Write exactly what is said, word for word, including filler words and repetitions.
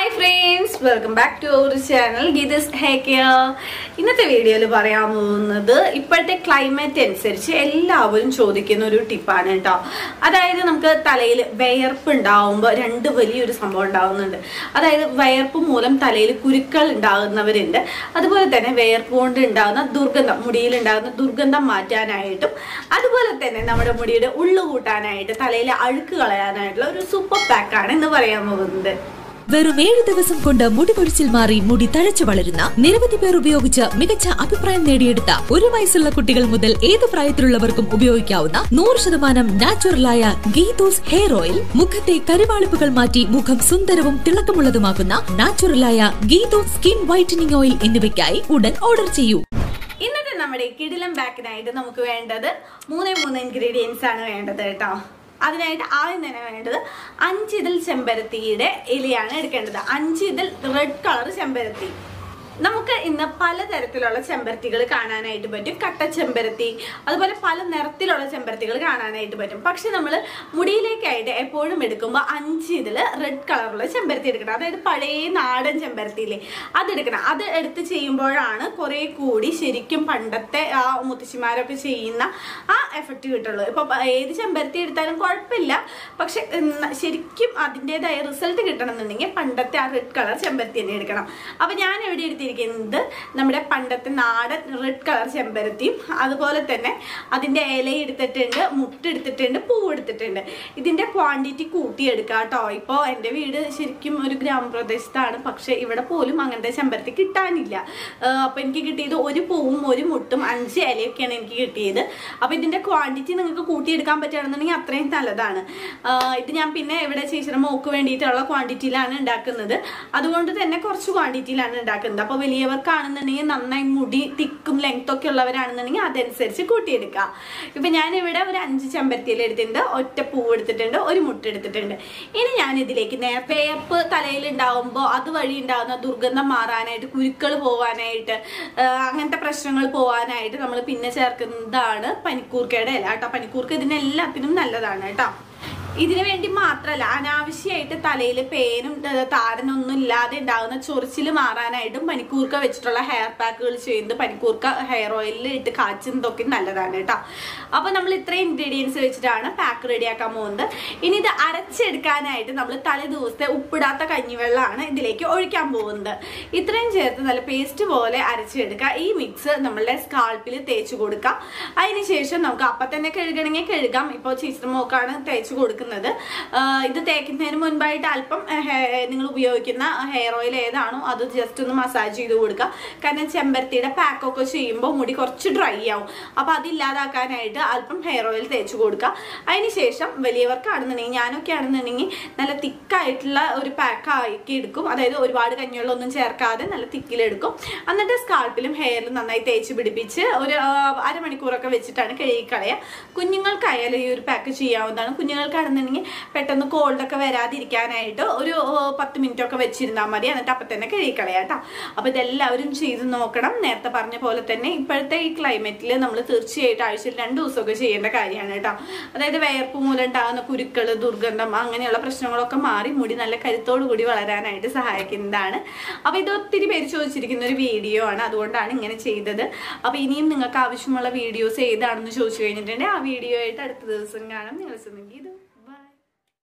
Hi friends, welcome back to our channel Geeth's Hair Care. ഇന്നത്തെ വീഡിയോയിൽ പറയാൻ പോകുന്നത് ഇപ്പോഴത്തെ ക്ലൈമറ്റ് അനുസരിച്ച് എല്ലാവരും ചോദിക്കുന്ന ഒരു ടിപ്പാണ് കേട്ടോ. അതായത് നമുക്ക് തലയിൽ വിയർപ്പ് ഉണ്ടാവുമ്പോൾ രണ്ട് വലിയൊരു സംഭവം ഉണ്ടാവുന്നുണ്ട്. അതായത് വിയർപ്പ് മൂലം തലയിൽ കുരുക്കൾ ഉണ്ടാകുന്നവരുണ്ട്. അതുപോലെ തന്നെ വിയർപ്പ് കൊണ്ട് ഉണ്ടാകുന്ന ദുർഗന്ധം, മുടിയിൽ ഉണ്ടാകുന്ന ദുർഗന്ധം മാറ്റാനായിട്ടും അതുപോലെ തന്നെ നമ്മുടെ മുടിയുടെ ഉള്ളു കൂട്ടാനായിട്ട് തലയിലെ അഴുക്ക് കളയാനായിട്ടുള്ള ഒരു സൂപ്പർ പാക്കാണ് ഇന്ന് പറയാൻ പോകുന്നത്. വെറും ഏഴ് ദിവസം കൊണ്ട് മുടി പൊഴിച്ചിൽ മാറി മുടി തഴച്ചു വളരുന്ന നിരവധി പേർ ഉപയോഗിച്ച് മികച്ച അഭിപ്രായം നേടിയെടുത്ത ഒരു വയസ്സുള്ള കുട്ടികൾ മുതൽ ഏത് പ്രായത്തിലുള്ളവർക്കും ഉപയോഗിക്കാവുന്ന നൂറ് ശതമാനം നാച്ചുറലായ ഗീതൂസ് ഹെയർ ഓയിൽ, മുഖത്തെ കരുവാളിപ്പുകൾ മാറ്റി മുഖം സുന്ദരവും തിളക്കമുള്ളതുമാക്കുന്ന നാച്ചുറലായ ഗീതൂസ് സ്കിൻ വൈറ്റനിങ് ഓയിൽ എന്നിവയ്ക്കായി ഉടൻ ഓർഡർ ചെയ്യൂ. ഇന്നത്തെ നമ്മുടെ കിടിലം പാക്കിനായിട്ട് നമുക്ക് വേണ്ടത് മൂന്നേ മൂന്ന് ഇൻഗ്രീഡിയൻസ് ആണ് വേണ്ടത് കേട്ടോ. അതിനായിട്ട് ആദ്യം തന്നെ വേണ്ടത് അഞ്ചിതൾ ചെമ്പരത്തിയുടെ ഇലയാണ് എടുക്കേണ്ടത്. അഞ്ചിതൾ റെഡ് കളർ ചെമ്പരത്തി. നമുക്ക് ഇന്ന് പലതരത്തിലുള്ള ചെമ്പരത്തികൾ കാണാനായിട്ട് പറ്റും. കട്ട ചെമ്പരത്തി, അതുപോലെ പല നിറത്തിലുള്ള ചെമ്പരത്തികൾ കാണാനായിട്ട് പറ്റും. പക്ഷെ നമ്മൾ മുടിയിലേക്കായിട്ട് എപ്പോഴും എടുക്കുമ്പോൾ അഞ്ചിതൾ റെഡ് കളറുള്ള ചെമ്പരത്തി എടുക്കണം. അതായത് പഴയ നാടൻ ചെമ്പരത്തിയില്ലേ, അതെടുക്കണം. അത് എടുത്ത് ചെയ്യുമ്പോഴാണ് കുറെ കൂടി ശരിക്കും പണ്ടത്തെ ആ മുത്തശ്ശിമാരൊക്കെ ചെയ്യുന്ന ആ എഫക്റ്റ് കിട്ടുള്ളൂ. ഇപ്പൊ ഏത് ചെമ്പരത്തി എടുത്താലും കുഴപ്പമില്ല, പക്ഷെ ശരിക്കും അതിൻ്റെതായ റിസൾട്ട് കിട്ടണമെന്നുണ്ടെങ്കിൽ പണ്ടത്തെ ആ റെഡ് കളർ ചെമ്പരത്തി തന്നെ എടുക്കണം. അപ്പൊ ഞാൻ എവിടെ എടുത്തിരിക്കുന്നത് നമ്മുടെ പണ്ടത്തെ നാടൻ റെഡ് കളർ ചെമ്പരത്തിയും അതുപോലെ തന്നെ അതിന്റെ ഇല എടുത്തിട്ടുണ്ട്, മുട്ട എടുത്തിട്ടുണ്ട്, പൂവ് എടുത്തിട്ടുണ്ട്. ഇതിന്റെ ക്വാണ്ടിറ്റി കൂട്ടിയെടുക്കുക കേട്ടോ. ഇപ്പോൾ എൻ്റെ വീട് ശരിക്കും ഒരു ഗ്രാമപ്രദേശത്താണ്, പക്ഷെ ഇവിടെ പോലും അങ്ങനത്തെ ചെമ്പരത്തി കിട്ടാനില്ല. അപ്പൊ എനിക്ക് കിട്ടിയത് ഒരു പൂവും ഒരു മുട്ടും അഞ്ച് ഇലയൊക്കെയാണ് എനിക്ക് കിട്ടിയത്. അപ്പൊ ഇതിന്റെ ക്വാണ്ടിറ്റി നിങ്ങൾക്ക് കൂട്ടിയെടുക്കാൻ പറ്റുകയാണെന്നുണ്ടെങ്കിൽ അത്രയും നല്ലതാണ്. ഇത് ഞാൻ പിന്നെ ഇവിടെ ചേച്ചിയുടെ മോക്ക് വേണ്ടിയിട്ടുള്ള ക്വാണ്ടിറ്റിയിലാണ് ഉണ്ടാക്കുന്നത്. അതുകൊണ്ട് തന്നെ കുറച്ച് ക്വാണ്ടിറ്റിയിലാണ് ഉണ്ടാക്കുന്നത്. അപ്പൊ വലിയവർക്കാണെന്നുണ്ടെങ്കിൽ നന്നായി മുടി തിക്കും ലെങ്ത്തും ഒക്കെ ഉള്ളവരാണെന്നുണ്ടെങ്കിൽ അതനുസരിച്ച് കൂട്ടിയെടുക്കുക. ഇപ്പൊ ഞാനിവിടെ ഒരു അഞ്ച് ചെമ്പരത്തിയിൽ എടുത്തിട്ടുണ്ട്, ഒറ്റ പൂവ് എടുത്തിട്ടുണ്ട്, ഒരു മുട്ട എടുത്തിട്ടുണ്ട്. ഇനി ഞാൻ ഇതിലേക്ക് വേപ്പ് തലയിൽ ഉണ്ടാവുമ്പോൾ അതുവഴി ഉണ്ടാകുന്ന ദുർഗന്ധം മാറാനായിട്ട്, കുരുക്കൾ പോവാനായിട്ട്, അങ്ങനത്തെ പ്രശ്നങ്ങൾ പോവാനായിട്ട് നമ്മൾ പിന്നെ ചേർക്കുന്നതാണ് പനിക്കൂർക്കയുടെ ഇല കേട്ടോ. പനിക്കൂർക്ക ഇതിനെല്ലാത്തിനും നല്ലതാണ് കേട്ടോ. ഇതിനു വേണ്ടി മാത്രമല്ല, അനാവശ്യമായിട്ട് തലയിൽ പേനും താരനൊന്നും ഇല്ലാതെ ഉണ്ടാകുന്ന ചൊറിച്ചിൽ മാറാനായിട്ടും പനിക്കൂർക്ക വെച്ചിട്ടുള്ള ഹെയർ പാക്കുകൾ ചെയ്യുന്നത്, പനിക്കൂർക്ക ഹെയർ ഓയിലിൽ ഇട്ട് കാച്ചുന്നതൊക്കെ നല്ലതാണ് കേട്ടോ. അപ്പൊ നമ്മൾ ഇത്രയും ഇൻഗ്രീഡിയൻസ് വെച്ചിട്ടാണ് പാക്ക് റെഡിയാക്കാൻ പോകുന്നത്. ഇനി ഇത് അരച്ചെടുക്കാനായിട്ട് നമ്മൾ തലേ ദിവസത്തെ ഉപ്പിടാത്ത കഞ്ഞിവെള്ളമാണ് ഇതിലേക്ക് ഒഴിക്കാൻ പോകുന്നത്. ഇത്രയും ചേർത്ത് നല്ല പേസ്റ്റ് പോലെ അരച്ചെടുക്കുക. ഈ മിക്സ് നമ്മളുടെ സ്കാൾപ്പിൽ തേച്ച് കൊടുക്കാം. അതിനുശേഷം നമുക്ക് അപ്പം തന്നെ കഴുകണമെങ്കിൽ കഴുകാം. ഇപ്പോൾ ചേച്ചിയുടെ മോക്കാണ് തേച്ച് കൊടുക്കുന്നത്. ഇത് തേക്കുന്നതിന് മുൻപായിട്ട് അല്പം നിങ്ങൾ ഉപയോഗിക്കുന്ന ഹെയർ ഓയിൽ ഏതാണോ അത് ജസ്റ്റ് ഒന്ന് മസാജ് ചെയ്ത് കൊടുക്കുക. കാരണം ചെമ്പരത്തിയുടെ പാക്കൊക്കെ ചെയ്യുമ്പോൾ മുടി കുറച്ച് ഡ്രൈ ആവും. അപ്പൊ അതില്ലാതാക്കാനായിട്ട് അല്പം ഹെയർ ഓയിൽ തേച്ച് കൊടുക്കുക. അതിനുശേഷം വലിയവർക്കാണെന്നുണ്ടെങ്കിൽ, ഞാനൊക്കെ ആണെന്നുണ്ടെങ്കിൽ നല്ല തിക്കായിട്ടുള്ള ഒരു പാക്ക് ആക്കി എടുക്കും. അതായത് ഒരുപാട് കഞ്ഞിവെള്ളമൊന്നും ചേർക്കാതെ നല്ല തിക്കിലെടുക്കും. എന്നിട്ട് സ്കാൾപ്പിലും ഹെയറിലും നന്നായി തേച്ച് പിടിപ്പിച്ച് ഒരു അരമണിക്കൂറൊക്കെ വെച്ചിട്ടാണ് കഴുകിക്കളയുക. കുഞ്ഞുങ്ങൾക്കായാലും ഈ ഒരു പാക്ക് ചെയ്യാവുന്നതാണ്. കുഞ്ഞുങ്ങൾക്കാണെന്നുണ്ടെങ്കിൽ പെട്ടെന്ന് കോൾഡൊക്കെ വരാതിരിക്കാനായിട്ട് ഒരു പത്ത് മിനിറ്റ് ഒക്കെ വെച്ചിരുന്നാൽ മതി. എന്നിട്ട് അപ്പം തന്നെ കഴുകിക്കളയാം കേട്ടോ. അപ്പൊ ഇതെല്ലാവരും ചെയ്ത് നോക്കണം. നേരത്തെ പറഞ്ഞ പോലെ തന്നെ ഇപ്പോഴത്തെ ഈ ക്ലൈമറ്റിൽ നമ്മൾ തീർച്ചയായിട്ടും ആഴ്ചയിൽ രണ്ടു ദിവസമൊക്കെ ചെയ്യേണ്ട കാര്യമാണ് കേട്ടോ. അതായത് വിയർപ്പ് മൂലം ഉണ്ടാകുന്ന കുരുക്കൾ, ദുർഗന്ധം, അങ്ങനെയുള്ള പ്രശ്നങ്ങളൊക്കെ മാറി മുടി നല്ല കരുത്തോടു കൂടി വളരാനായിട്ട് സഹായിക്കുന്നതാണ്. അപ്പൊ ഇത് ഒത്തിരി പേര് ചോദിച്ചിരിക്കുന്ന ഒരു വീഡിയോ ആണ്, അതുകൊണ്ടാണ് ഇങ്ങനെ ചെയ്തത്. അപ്പൊ ഇനിയും നിങ്ങൾക്ക് ആവശ്യമുള്ള വീഡിയോസ് ഏതാണെന്ന് ചോദിച്ചു കഴിഞ്ഞിട്ടുണ്ടെങ്കിൽ ആ വീഡിയോ ആയിട്ട് അടുത്ത ദിവസം കാണാം. നിങ്ങൾ ഇത്